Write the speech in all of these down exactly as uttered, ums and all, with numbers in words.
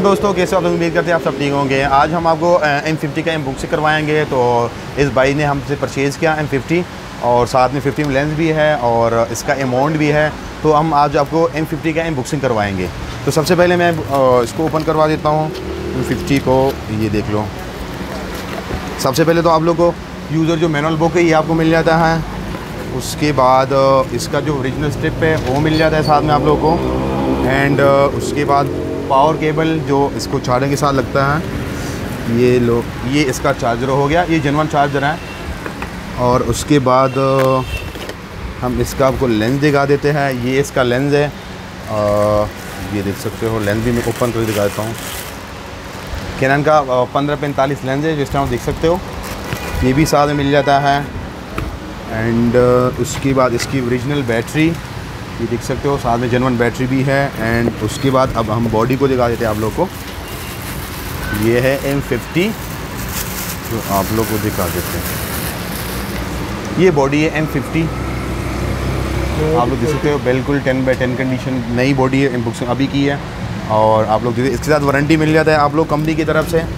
अस्सलाम दोस्तों, कैसे आप? उम्मीद करते हैं आप सब ठीक होंगे। आज हम आपको एम फिफ्टी का अनबॉक्सिंग करवाएंगे। तो इस भाई ने हमसे परचेज़ किया एम फिफ्टी और साथ में फिफ्टी में लेंस भी है और इसका अमाउंट भी है। तो हम आज आपको एम फिफ्टी का अनबॉक्सिंग करवाएंगे। तो सबसे पहले मैं इसको ओपन करवा देता हूँ एम फिफ्टी को। ये देख लो, सबसे पहले तो आप लोग को यूज़र जो मैनुअल बुक है ये आपको मिल जाता है। उसके बाद इसका जो ओरिजिनल स्ट्रिप है वो मिल जाता है साथ में आप लोग को। एंड उसके बाद पावर केबल जो इसको चार्जर के साथ लगता है, ये लो, ये इसका चार्जर हो गया, ये जेन्युइन चार्जर है। और उसके बाद हम इसका आपको लेंस दिखा देते हैं। ये इसका लेंस है, आ, ये देख सकते हो। लेंस भी मैं ओपन करके दिखा देता हूँ। कैनन का पंद्रह पैंतालीस लेंस है, जिस तरह आप देख सकते हो। ये भी साथ में मिल जाता है। एंड उसके बाद इसकी ओरिजिनल बैटरी ये देख सकते हो, साथ में जेन्युइन बैटरी भी है। एंड उसके बाद अब हम बॉडी को दिखा देते हैं आप लोग को। ये है एम फिफ्टी, जो आप लोग को दिखा देते हैं। ये बॉडी है एम फिफ्टी, आप लोग देख सकते हो। बिल्कुल टेन बाई टेन कंडीशन नई बॉडी है, अनबॉक्सिंग अभी की है। और आप लोग इसके साथ वारंटी मिल जाता है आप लोग कंपनी की तरफ से,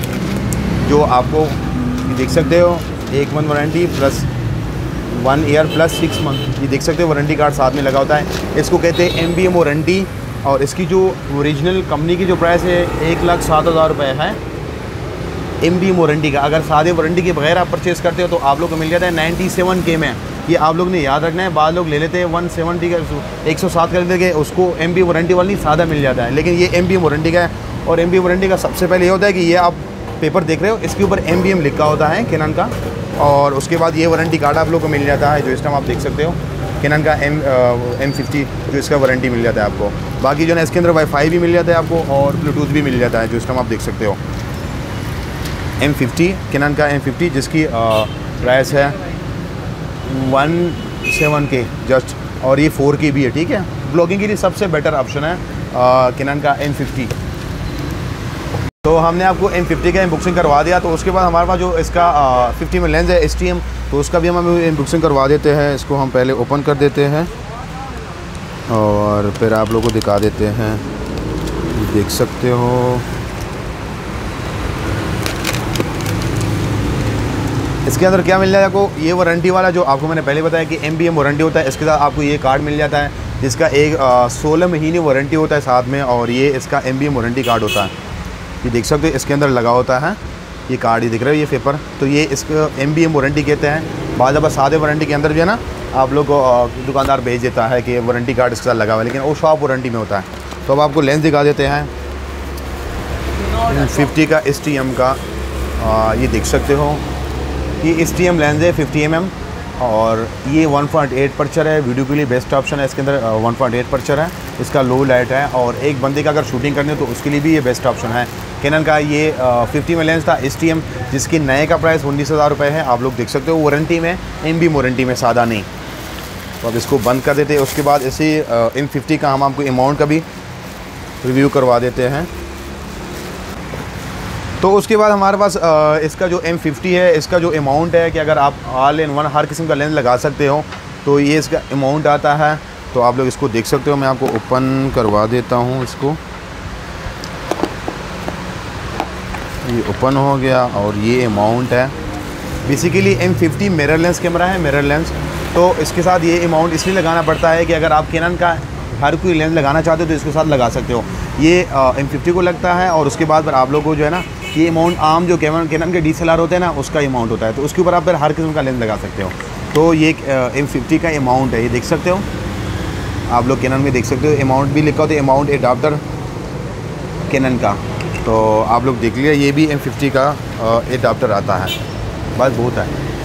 जो आपको देख सकते हो एक month warranty plus one year plus six month. ये देख सकते हो वारंटी कार्ड साथ में लगा होता है। इसको कहते हैं एम बी एम वारंटी। और इसकी जो ओरिजिनल कंपनी की जो प्राइस है एक लाख सात हज़ार रुपये है एम बी एम वारंटी का। अगर सादे वारंटी के बगैर आप परचेज़ करते हो तो आप लोग को मिल जाता है नाइन्टी सेवन के में। ये आप लोग ने याद रखना है। बाद लोग ले लेते हैं वन सेवेंटी का, एक सौ सात कर देंगे, उसको एम बी वारंटी वाली सादा मिल जाता है। लेकिन ये एम बी एम वारंटी का है। और एम बी वारंटी का सबसे पहले ये होता है कि ये आप पेपर देख रहे हो, इसके ऊपर एम बी एम लिखा होता है कैनन का। और उसके बाद ये वारंटी कार्ड आप लोग को मिल जाता है, जो इस टाइम आप देख सकते हो कैनन का एम एम फिफ्टी, जो इसका वारंटी मिल जाता है आपको। बाकी जो है इसके अंदर वाईफाई भी मिल जाता है आपको और ब्लूटूथ भी मिल जाता है, जो इस टाइम आप देख सकते हो। एम फिफ्टी कैनन का एम फिफ्टी, जिसकी प्राइस है वन सेवन के जस्ट। और ये फोर की भी है, ठीक है। ब्लॉगिंग के लिए सबसे बेटर ऑप्शन है कैनन का एम फिफ्टी। तो हमने आपको एम फिफ्टी का अनबॉक्सिंग करवा दिया। तो उसके बाद हमारे पास जो इसका फिफ्टी में लेंस है एस टी एम, तो उसका भी हम अनबॉक्सिंग करवा देते हैं। इसको हम पहले ओपन कर देते हैं और फिर आप लोगों को दिखा देते हैं। देख सकते हो इसके अंदर क्या मिल जाएगा आपको। ये वारंटी वाला जो आपको मैंने पहले बताया कि एम बी एम वारंटी होता है, इसके साथ आपको ये कार्ड मिल जाता है जिसका एक सोलह महीने वारंटी होता है साथ में। और ये इसका M B M warranty card होता है, ये देख सकते हो इसके अंदर लगा होता है। ये कार्ड ही दिख रहा है, ये पेपर। तो ये इसको एम बी एम वारंटी कहते हैं। बाद अब सादे वारंटी के अंदर जो है ना आप लोग को दुकानदार भेज देता है कि वारंटी कार्ड इसके साथ लगा हुआ है, लेकिन वो शॉप वारंटी में होता है। तो अब आपको लेंस दिखा देते हैं फिफ्टी का एस टी एम का। आ, ये देख सकते हो ये एस टी एम लेंस है फिफ्टी एम एम। और ये वन पॉइंट एट पर्चर है, वीडियो के लिए बेस्ट ऑप्शन है। इसके अंदर वन पॉइंट एट पर्चर है, इसका लो लाइट है। और एक बंदे का अगर शूटिंग करनी हो तो उसके लिए भी ये बेस्ट ऑप्शन है। कैनन का ये फिफ्टी में लेंस था एस टी एम, जिसकी नए का प्राइस उन्नीस हज़ार रुपये है। आप लोग देख सकते हो वारंटी में, एम बी वारंटी में, सादा नहीं। तो अब इसको बंद कर देते हैं। उसके बाद इसी एम फिफ्टी का हम आपको अमाउंट का भी रिव्यू करवा देते हैं। तो उसके बाद हमारे पास आ, इसका जो एम फिफ्टी है, इसका जो अमाउंट है कि अगर आप ऑल इन वन हर किस्म का लेंस लगा सकते हो तो ये इसका अमाउंट आता है। तो आप लोग इसको देख सकते हो। मैं आपको ओपन करवा देता हूँ इसको। ये ओपन हो गया और ये अमाउंट है। Basically M fifty mirror lens camera है, मिरर लेंस। तो इसके साथ ये अमाउंट इसलिए लगाना पड़ता है कि अगर आप कैनन का हर कोई लेंस लगाना चाहते हो तो इसके साथ लगा सकते हो। ये एम फिफ्टी को लगता है। और उसके बाद पर आप लोगों को जो है ना ये अमाउंट आम जो कैमन कैनन के डी एस एल आर होते हैं ना, उसका अमाउंट होता है। तो उसके ऊपर आप फिर हर किस्म का लेंस लगा सकते हो। तो ये एम फिफ्टी का अमाउंट है, ये देख सकते हो आप लोग। कैनन में देख सकते हो अमाउंट भी लिखा होता है, अमाउंट एडाप्टर कैनन का। तो आप लोग देख लिया, ये भी एम फिफ्टी का एडाप्टर आता है। बस बहुत है।